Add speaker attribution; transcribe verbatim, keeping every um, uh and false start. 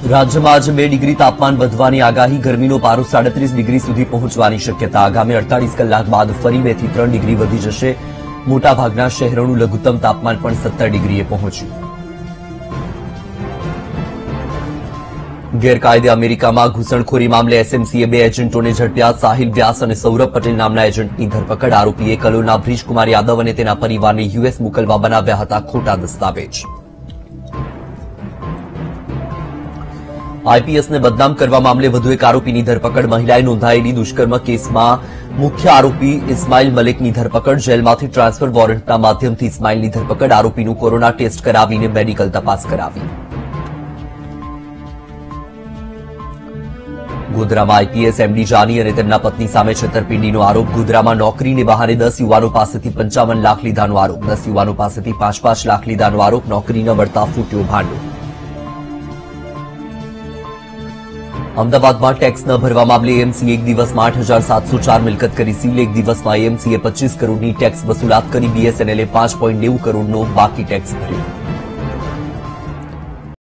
Speaker 1: રાજ્યમાં આજે બે ડિગ્રી તાપમાન વધવાની આગાહી. ગરમીનો પારો સાડત્રીસ ડિગ્રી સુધી પહોંચવાની શક્યતા. આગામી અડતાલીસ કલાક બાદ ફરી બે થી ત્રણ ડિગ્રી વધી જશે. મોટાભાગના શહેરોનું લઘુત્તમ તાપમાન પણ સત્તર ડિગ્રીએ પહોંચ્યું. ગેરકાયદે અમેરિકામાં ઘૂસણખોરી મામલે એસએમસીએ બે એજન્ટોને ઝડપ્યા. સાહિલ વ્યાસ અને સૌરભ પટેલ નામના એજન્ટની ધરપકડ. આરોપીએ કલોલના બ્રિજકુમાર યાદવ અને તેના પરિવારને યુએસ મોકલવા બનાવ્યા હતા ખોટા દસ્તાવેજ. આઈપીએસને બદનામ કરવા મામલે વધુ એક આરોપીની ધરપકડ. મહિલાએ નોંધાયેલી દુષ્કર્મ કેસમાં મુખ્ય આરોપી ઇસ્માઇલ મલિકની ધરપકડ. જેલમાંથી ટ્રાન્સફર વોરંટના માધ્યમથી ઇસ્માઇલની ધરપકડ. આરોપીનું કોરોના ટેસ્ટ કરાવીને મેડિકલ તપાસ કરાવી. ગોધરામાં આઈપીએસ એમડી જાની અને તેમના પત્ની સામે છેતરપિંડીનો આરોપ. ગોધરામાં નોકરીને બહાને દસ યુવાનો પાસેથી પંચાવન લાખ લીધાનો આરોપ. દસ યુવાનો પાસેથી પાંચ પાંચ લાખ લીધાનો આરોપ. નોકરી ન મળતા ફૂટ્યો ભાંડો. અમદાવાદમાં ટેક્સ ન ભરવા મામલે એએમસીએ એક દિવસમાં આઠ હજાર સાતસો ચાર મિલકત કરી સીલ. એક દિવસમાં એએમસીએ પચીસ કરોડની ટેક્સ વસૂલાત કરી. બીએસએનએલે પાંચ પોઈન્ટ નેવું કરોડનો બાકી ટેક્સ ભર્યો.